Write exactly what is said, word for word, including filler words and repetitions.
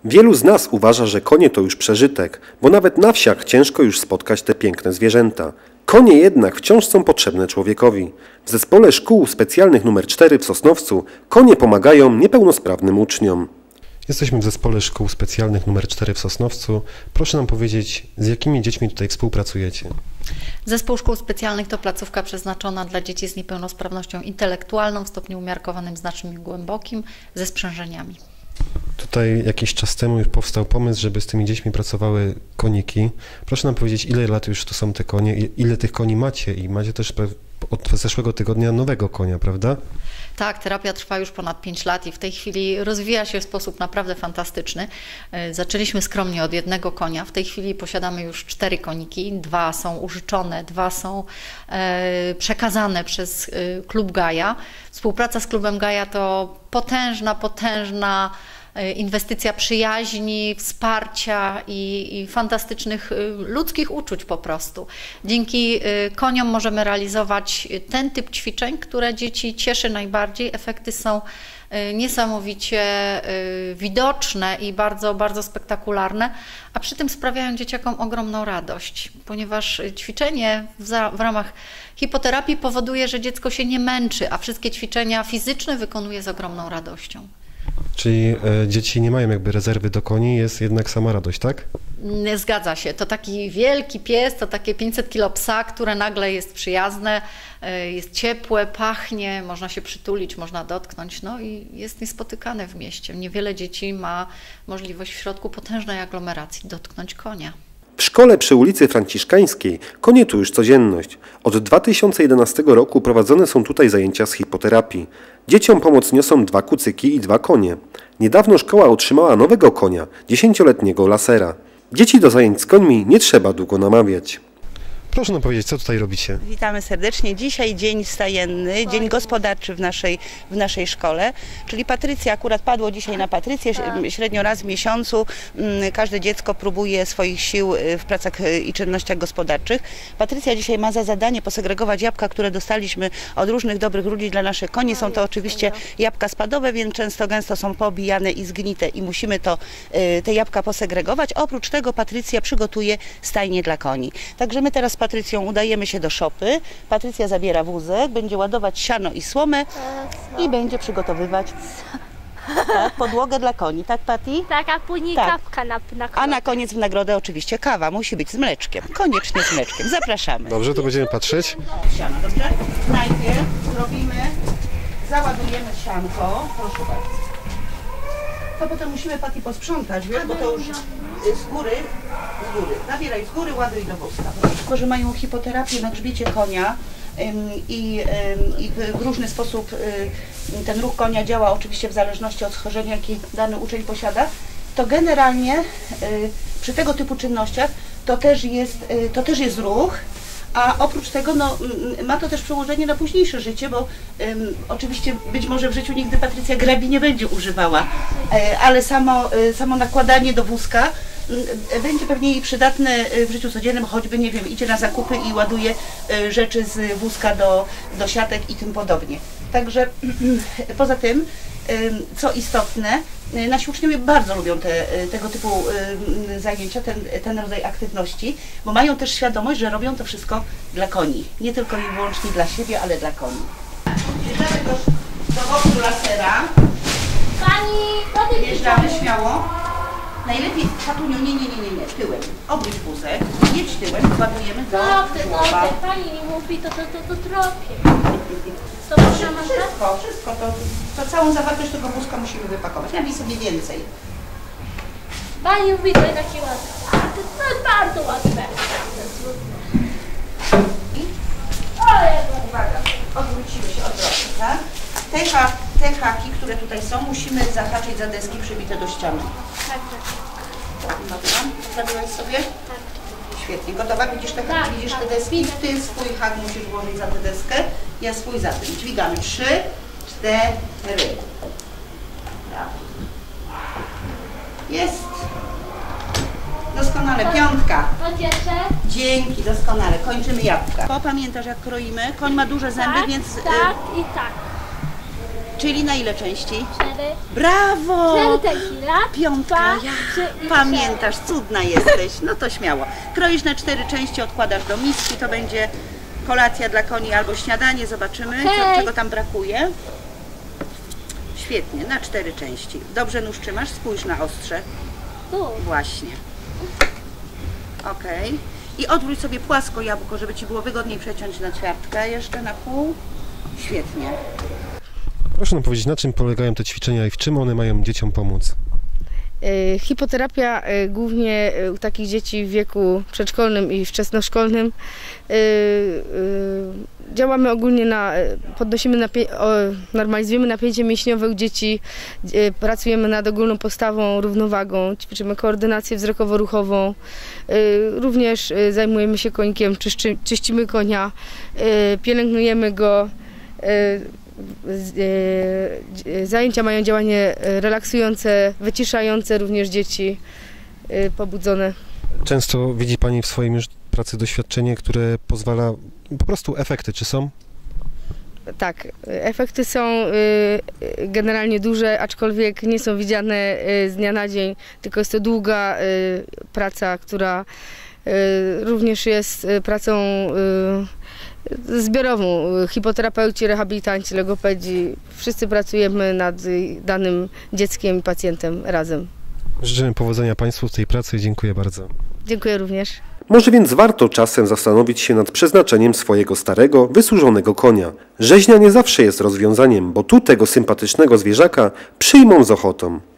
Wielu z nas uważa, że konie to już przeżytek, bo nawet na wsiach ciężko już spotkać te piękne zwierzęta. Konie jednak wciąż są potrzebne człowiekowi. W zespole szkół specjalnych numer cztery w Sosnowcu konie pomagają niepełnosprawnym uczniom. Jesteśmy w zespole szkół specjalnych numer cztery w Sosnowcu. Proszę nam powiedzieć, z jakimi dziećmi tutaj współpracujecie? Zespół szkół specjalnych to placówka przeznaczona dla dzieci z niepełnosprawnością intelektualną w stopniu umiarkowanym, znacznym i głębokim, ze sprzężeniami. Tutaj jakiś czas temu już powstał pomysł, żeby z tymi dziećmi pracowały koniki. Proszę nam powiedzieć, ile lat już to są te konie, ile tych koni macie i macie też od zeszłego tygodnia nowego konia, prawda? Tak, terapia trwa już ponad pięć lat i w tej chwili rozwija się w sposób naprawdę fantastyczny. Zaczęliśmy skromnie od jednego konia, w tej chwili posiadamy już cztery koniki, dwa są użyczone, dwa są e, przekazane przez e, Klub Gaja. Współpraca z Klubem Gaja to potężna, potężna inwestycja przyjaźni, wsparcia i, i fantastycznych ludzkich uczuć po prostu. Dzięki koniom możemy realizować ten typ ćwiczeń, które dzieci cieszy najbardziej. Efekty są niesamowicie widoczne i bardzo, bardzo spektakularne, a przy tym sprawiają dzieciakom ogromną radość, ponieważ ćwiczenie w, za, w ramach hipoterapii powoduje, że dziecko się nie męczy, a wszystkie ćwiczenia fizyczne wykonuje z ogromną radością. Czyli e, dzieci nie mają jakby rezerwy do koni, jest jednak sama radość, tak? Zgadza się. To taki wielki pies, to takie pięćset kilo psa, które nagle jest przyjazne, jest ciepłe, pachnie, można się przytulić, można dotknąć, no i jest niespotykane w mieście. Niewiele dzieci ma możliwość w środku potężnej aglomeracji dotknąć konia. W szkole przy ulicy Franciszkańskiej konie tu już codzienność. Od dwa tysiące jedenastego roku prowadzone są tutaj zajęcia z hipoterapii. Dzieciom pomoc niosą dwa kucyki i dwa konie. Niedawno szkoła otrzymała nowego konia, dziesięcioletniego lasera. Dzieci do zajęć z końmi nie trzeba długo namawiać. Proszę nam powiedzieć, co tutaj robicie? Witamy serdecznie. Dzisiaj dzień stajenny, dzień gospodarczy w naszej, w naszej szkole, czyli Patrycja, akurat padło dzisiaj na Patrycję, średnio raz w miesiącu każde dziecko próbuje swoich sił w pracach i czynnościach gospodarczych. Patrycja dzisiaj ma za zadanie posegregować jabłka, które dostaliśmy od różnych dobrych ludzi dla naszych koni. Są to oczywiście jabłka spadowe, więc często gęsto są poobijane i zgnite i musimy to, te jabłka posegregować. Oprócz tego Patrycja przygotuje stajnie dla koni. Także my teraz z Patrycją udajemy się do szopy. Patrycja zabiera wózek, będzie ładować siano i słomę i będzie przygotowywać tak, podłogę dla koni. Tak, Patty? Tak, a później tak. kawka na, na A na koniec w nagrodę oczywiście kawa. Musi być z mleczkiem. Koniecznie z mleczkiem. Zapraszamy. Dobrze, to będziemy patrzeć. Siano, dobrze? Najpierw robimy, załadujemy sianko. Proszę bardzo. To potem musimy, Patty, posprzątać, wiesz, bo to już z góry, z góry, zabieraj z góry, ładuj do wózka. Tylko, że mają hipoterapię na grzbiecie konia ym, i, ym, i w różny sposób ym, ten ruch konia działa oczywiście w zależności od schorzenia, jaki dany uczeń posiada, to generalnie y, przy tego typu czynnościach to też jest, y, to też jest ruch. A oprócz tego no, ma to też przełożenie na późniejsze życie, bo um, oczywiście być może w życiu nigdy Patrycja grabi nie będzie używała, e, ale samo, e, samo nakładanie do wózka e, będzie pewnie jej przydatne w życiu codziennym, choćby, nie wiem, idzie na zakupy i ładuje e, rzeczy z wózka do, do siatek i tym podobnie. Także poza tym, e, co istotne, nasi uczniowie bardzo lubią te, tego typu y, zajęcia, ten, ten rodzaj aktywności, bo mają też świadomość, że robią to wszystko dla koni. Nie tylko i wyłącznie dla siebie, ale dla koni. Wjeżdżamy do, do boku lasera. Pani, wjeżdżamy śmiało. Najlepiej, Katuniu, nie, nie, nie, nie, nie, tyłem. Obróć wózek, jedź tyłem, ładujemy do Dobrze, głowa. dobrze, pani mi mówi, to, to, to, to tropię. To proszę, Wszystko, wszystko, to, to całą zawartość tego wózka musimy wypakować. Nabii sobie więcej. Pani mówi, to jest takie łatwe. A, to, to jest bardzo łatwe. Ale, uwaga, odwrócimy się odwrotnie, tak? Te, ha, te haki, które tutaj są, musimy zahaczyć za deski przybite do ściany. tak, tak. Dobra, zrobiłaś sobie? Tak. Świetnie, gotowa? Widzisz te, Tak, widzisz te tak. deski? Ty swój hak musisz włożyć za tę deskę, ja swój za tym. Dźwigamy. Trzy, cztery. Brawo. Jest. Doskonale. Piątka. To cieszę. Dzięki, doskonale. Kończymy jabłka. Popamiętasz, jak kroimy? Koń ma duże zęby, Tak, więc... tak i tak. Czyli na ile części? Cztery. Brawo! Cztery tequila. Piątka. Dwa, Ja. trzy i Pamiętasz, cudna jesteś. No to śmiało. Kroisz na cztery części, odkładasz do miski. To będzie kolacja dla koni albo śniadanie. Zobaczymy, co, Hej. czego tam brakuje. Świetnie, na cztery części. Dobrze nóż trzymasz? Spójrz na ostrze. Tu. Właśnie. Ok. I odwróć sobie płasko jabłko, żeby Ci było wygodniej przeciąć na ćwiartkę. Jeszcze na pół. Świetnie. Proszę nam powiedzieć, na czym polegają te ćwiczenia i w czym one mają dzieciom pomóc? E, Hipoterapia e, głównie e, u takich dzieci w wieku przedszkolnym i wczesnoszkolnym. E, e, Działamy ogólnie na, e, podnosimy napię- o, normalizujemy napięcie mięśniowe u dzieci, e, pracujemy nad ogólną postawą, równowagą, ćwiczymy koordynację wzrokowo-ruchową. E, Również e, zajmujemy się konikiem, czyszczy, czyścimy konia, e, pielęgnujemy go. E, Z- e, Zajęcia mają działanie relaksujące, wyciszające również dzieci e, pobudzone. Często widzi Pani w swoim już pracy doświadczenie, które pozwala, po prostu efekty, czy są? Tak, efekty są e, generalnie duże, aczkolwiek nie są widziane e, z dnia na dzień, tylko jest to długa e, praca, która e, również jest e, pracą e, zbiorową. Hipoterapeuci, rehabilitanci, logopedzi, wszyscy pracujemy nad danym dzieckiem i pacjentem razem. Życzymy powodzenia Państwu w tej pracy i dziękuję bardzo. Dziękuję również. Może więc warto czasem zastanowić się nad przeznaczeniem swojego starego, wysłużonego konia. Rzeźnia nie zawsze jest rozwiązaniem, bo tu tego sympatycznego zwierzaka przyjmą z ochotą.